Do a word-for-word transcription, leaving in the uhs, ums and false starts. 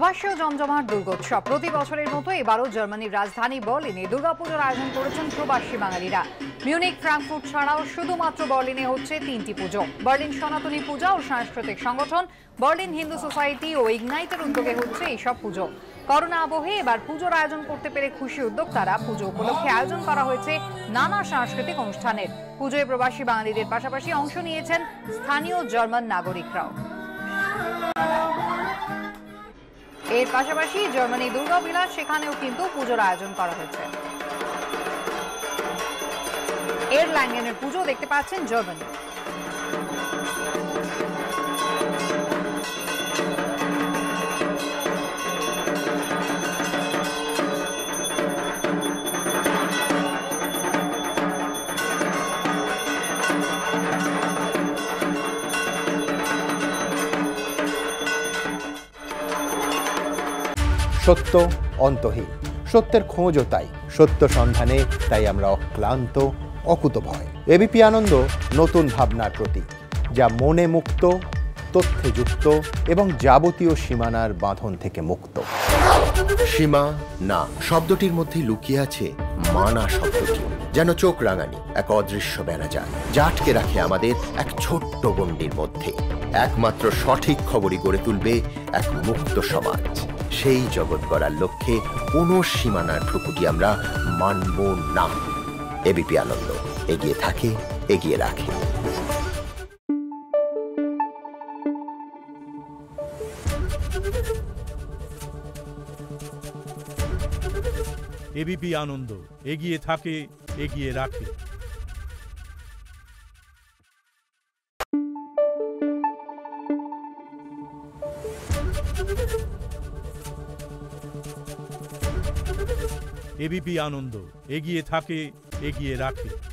প্রবাসী ও জমজমাট দুর্গোৎসব প্রতি বছরের মতো এবারও জার্মানির রাজধানী বার্লিনে দুর্গাপুজোর আয়োজন করেছেন প্রবাসী বাঙালিরা। মিউনিক, ফ্রাঙ্কফুর্ট ছাড়াও শুধুমাত্র বার্লিনে হচ্ছে তিনটি পুজো। বার্লিন সনাতনী পূজা ও সাংস্কৃতিক সংগঠন বার্লিন হিন্দু সোসাইটি ও ইগনাইটের উদ্যোগে হচ্ছে এইসব পুজো। করোনা আবহে এবার পুজোর আয়োজন করতে পেরে খুশি উদ্যোক্তারা। পুজো উপলক্ষে আয়োজন করা হয়েছে নানা সাংস্কৃতিক অনুষ্ঠানের। পুজোয় প্রবাসী বাঙালিদের পাশাপাশি অংশ নিয়েছেন স্থানীয় জার্মান নাগরিকরাও। এর পাশাপাশি জার্মানি দুর্গা বিলাস, সেখানেও কিন্তু পুজোর আয়োজন করা হয়েছে। এর ল্যাঙ্গেনের পুজো দেখতে পাচ্ছেন জার্মানি। সত্য অন্তহীন, সত্যের খোঁজও তাই, সত্য সন্ধানে তাই আমরা অক্লান্ত, অকুতভয়। এবিপি আনন্দ নতুন ভাবনার প্রতীক, যা মনে মুক্ত, তথ্যে যুক্ত এবং যাবতীয় সীমানার বাঁধন থেকে মুক্ত। সীমা না শব্দটির মধ্যে লুকিয়ে আছে মানা শব্দটি, যেন চোখ রাঙানি এক অদৃশ্য বেড়াজাল, যা আটকে রাখে আমাদের এক ছোট্ট গণ্ডির মধ্যে। একমাত্র সঠিক খবরই গড়ে তুলবে এক মুক্ত সমাজ। সেই জগৎ গড়ার লক্ষ্যে কোনো সীমানার ঠুকুটি আমরা মানব না। এবিপি আনন্দ এগিয়ে থাকে, এগিয়ে রাখে। এবিপি আনন্দ এগিয়ে থাকে, এগিয়ে রাখে। এবিপি আনন্দ এগিয়ে থাকে, এগিয়ে রাখে।